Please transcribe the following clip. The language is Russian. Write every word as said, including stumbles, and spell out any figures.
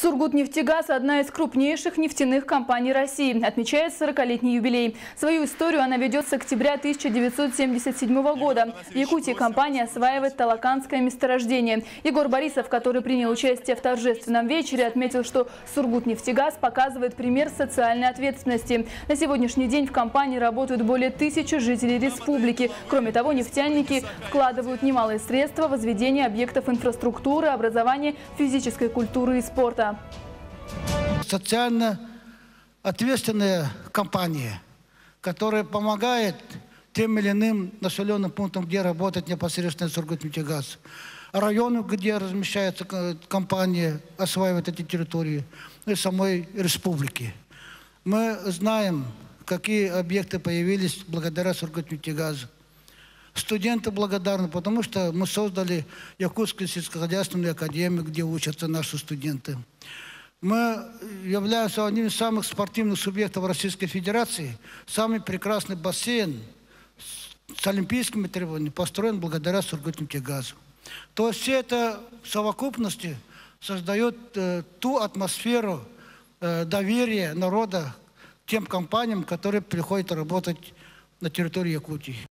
Сургутнефтегаз – одна из крупнейших нефтяных компаний России. Отмечает сорокалетний юбилей. Свою историю она ведет с октября тысяча девятьсот семьдесят седьмого года. В Якутии компания осваивает талаканское месторождение. Егор Борисов, который принял участие в торжественном вечере, отметил, что Сургутнефтегаз показывает пример социальной ответственности. На сегодняшний день в компании работают более тысячи жителей республики. Кроме того, нефтяники вкладывают немалые средства в возведение объектов инфраструктуры, образования, физической культуры и спорта. Социально ответственная компания, которая помогает тем или иным населенным пунктам, где работает непосредственно Сургутнефтегаз. Районы, где размещается компания, осваивает эти территории, и самой республики. Мы знаем, какие объекты появились благодаря Сургутнефтегазу. Студенты благодарны, потому что мы создали Якутскую сельскохозяйственную академию, где учатся наши студенты. Мы являемся одним из самых спортивных субъектов Российской Федерации. Самый прекрасный бассейн с олимпийскими требованиями построен благодаря Сургутнефтегазу. То есть все это в совокупности создает э, ту атмосферу э, доверия народа тем компаниям, которые приходят работать на территории Якутии.